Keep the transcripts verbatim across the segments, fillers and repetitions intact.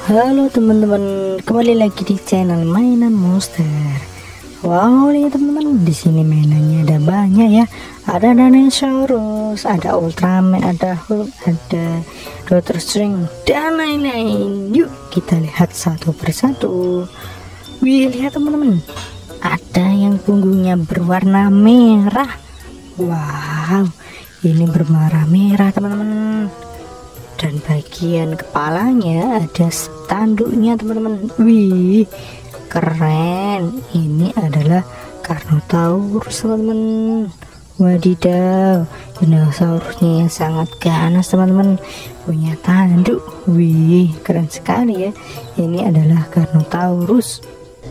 Halo teman-teman, kembali lagi di channel mainan monster. Wow nih teman-teman, di sini mainannya ada banyak ya. Ada Dinosaurus, ada Ultraman, ada Hulk, ada Doctor Strange dan lain-lain. Yuk kita lihat satu persatu. Wih, lihat teman-teman, ada yang punggungnya berwarna merah. Wow, ini berwarna merah teman-teman. Dan bagian kepalanya ada tanduknya teman-teman. Wih, keren. Ini adalah Carnotaurus teman-teman. Wadidaw, dinosaurusnya yang sangat ganas teman-teman, punya tanduk. Wih, keren sekali ya. Ini adalah Carnotaurus.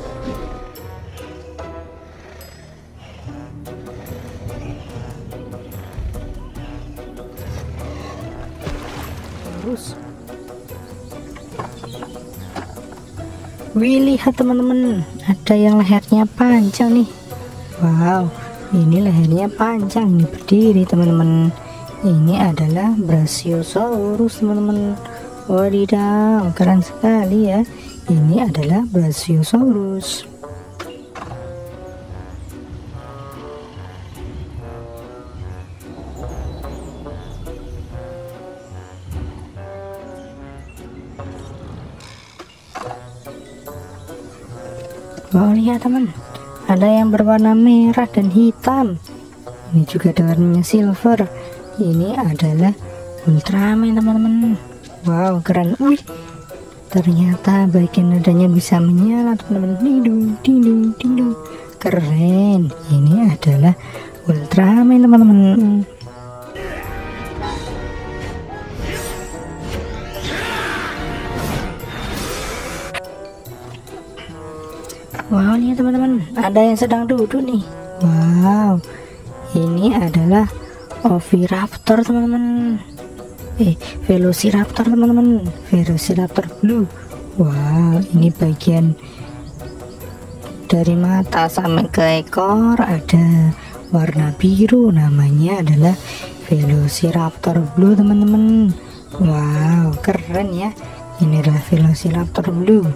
Terus wih, lihat teman-teman, ada yang lehernya panjang nih. Wow, ini lehernya panjang, ini berdiri teman-teman. Ini adalah Brachiosaurus teman-teman. Wadidaw, keren sekali ya. Ini adalah Brachiosaurus. Wow, lihat teman, ada yang berwarna merah dan hitam. Ini juga ada warnanya silver. Ini adalah Ultraman teman-teman. Wow, keren. Wih, ternyata bagian nadanya bisa menyala teman-teman. Dindung dindung dindung, keren. Ini adalah Ultraman teman-teman. Wow, lihat teman-teman, ada yang sedang duduk nih. Wow, ini adalah Oviraptor teman-teman. Eh, Velociraptor teman-teman. Velociraptor blue. Wow, ini bagian dari mata sampai ke ekor ada warna biru. Namanya adalah Velociraptor blue teman-teman. Wow, keren ya. Ini adalah Velociraptor blue.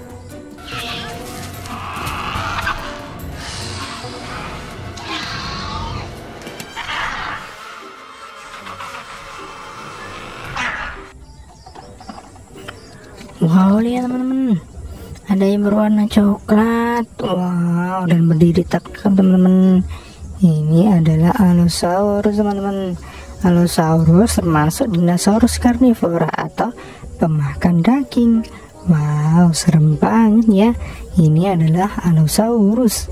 Wow, lihat teman-teman, ada yang berwarna coklat. Wow, dan berdiri tegak teman-teman. Ini adalah Allosaurus teman-teman. Allosaurus termasuk dinosaurus karnivora atau pemakan daging. Wow, serem banget ya. Ini adalah Allosaurus.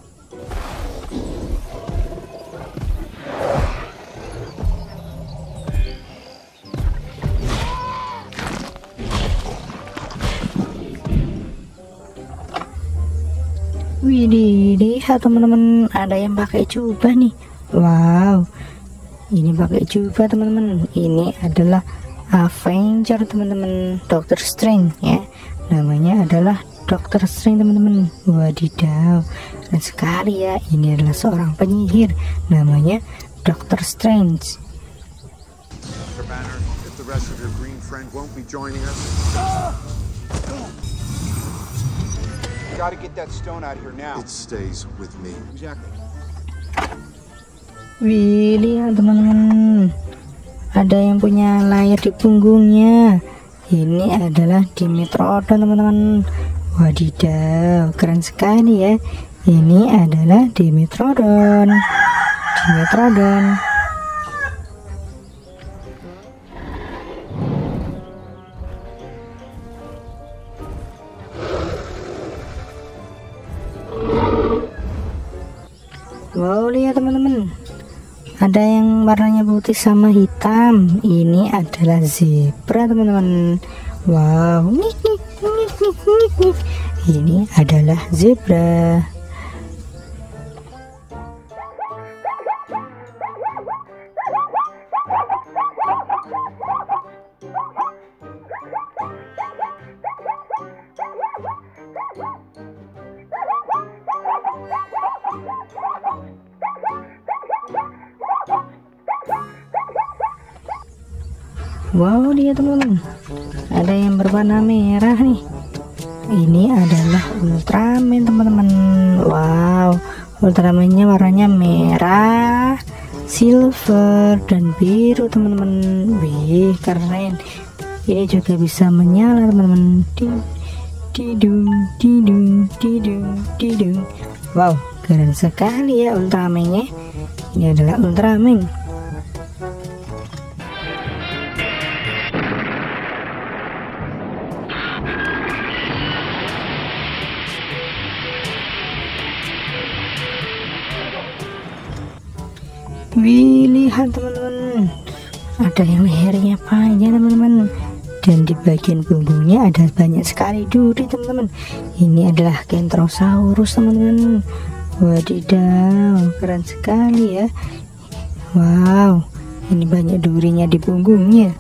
Widih, lihat teman-teman, ada yang pakai jubah nih. Wow, ini pakai jubah teman-teman. Ini adalah Avenger teman-teman, Doctor Strange ya. Namanya adalah Doctor Strange teman-teman. Wadidaw, keren sekali ya. Ini adalah seorang penyihir, namanya Doctor Strange. Gotta get that stone out of here now. It stays with me. Exactly. Wih, lihat teman-teman, ada yang punya layar di punggungnya. Ini adalah Dimetrodon teman-teman. Wadidaw, keren sekali ya. Ini adalah Dimetrodon. Dimetrodon. Wow, lihat teman-teman, ada yang warnanya putih sama hitam. Ini adalah zebra teman-teman. Wow, nik, nik, nik, nik, nik, nik. Ini adalah zebra. Wow, dia teman-teman, ada yang berwarna merah nih. Ini adalah Ultraman teman-teman. Wow, Ultramannya warnanya merah, silver, dan biru teman-teman. Wih, keren. Ini juga bisa menyala teman-teman. Tidung, tidung, tidung, tidung. Wow, keren sekali ya Ultramannya. Ini adalah Ultraman. Wih, lihat teman-teman, ada yang lehernya panjang teman-teman, dan di bagian punggungnya ada banyak sekali duri teman-teman. Ini adalah Kentrosaurus teman-teman. Wadidaw, keren sekali ya. Wow, ini banyak durinya di punggungnya.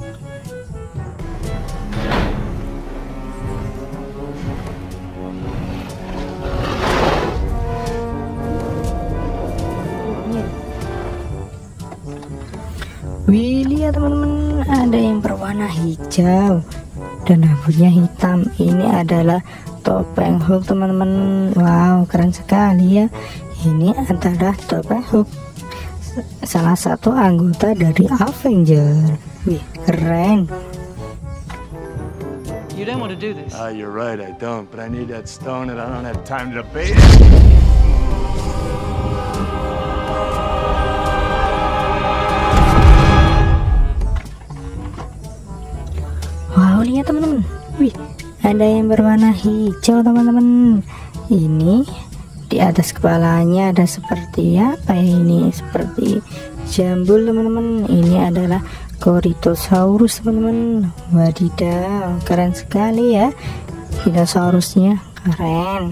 Wih, lihat teman-teman, ada yang berwarna hijau dan rambutnya hitam. Ini adalah topeng Hulk teman-teman. Wow, keren sekali ya. Ini adalah topeng Hulk, salah satu anggota dari Avenger. Wih, keren. You don't want to do this. Uh, you're right, I don't, but I need that stone and I don't have time to debate. Wow, lihat teman-teman. Wih, ada yang berwarna hijau teman-teman. Ini di atas kepalanya ada seperti apa ya ini? Seperti jambul teman-teman. Ini adalah Corythosaurus teman-teman. Wadidaw, keren sekali ya. Dinosaurusnya keren.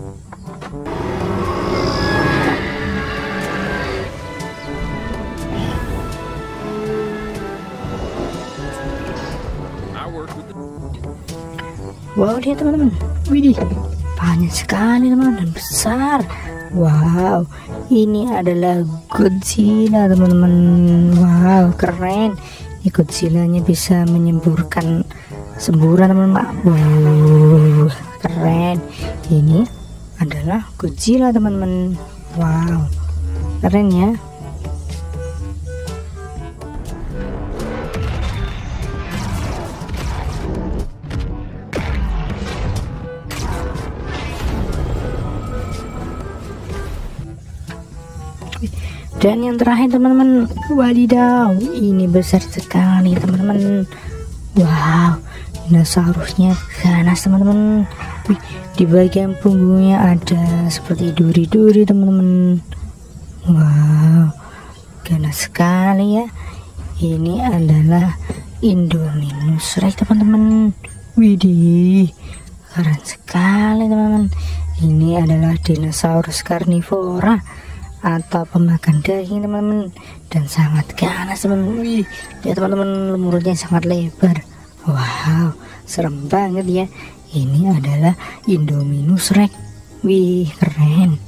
Wow, lihat teman-teman. Widih, banyak sekali teman-teman, dan besar. Wow, ini adalah Godzilla teman-teman. Wow, keren. Ini Godzillanya bisa menyemburkan semburan teman-teman. Wow, keren. Ini adalah Godzilla teman-teman. Wow, keren ya. Dan yang terakhir teman-teman, wadidaw, ini besar sekali teman-teman. Wow, dinosaurusnya ganas teman-teman. Di bagian punggungnya ada seperti duri-duri teman-teman. Wow, ganas sekali ya. Ini adalah Indominus Rex teman-teman. Widih, keren sekali teman-teman. Ini adalah dinosaurus karnivora atau pemakan daging teman-teman, dan sangat ganas teman-teman. Wih, lihat teman-teman, mulutnya sangat lebar. Wow, serem banget ya. Ini adalah Indominus Rex. Wih, keren.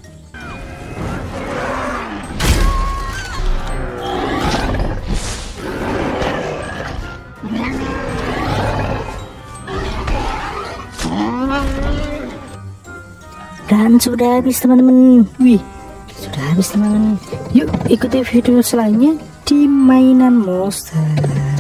Dan sudah habis teman-teman. Wih, sudah habis teman-teman. Yuk ikuti video selanjutnya di Mainan Monster.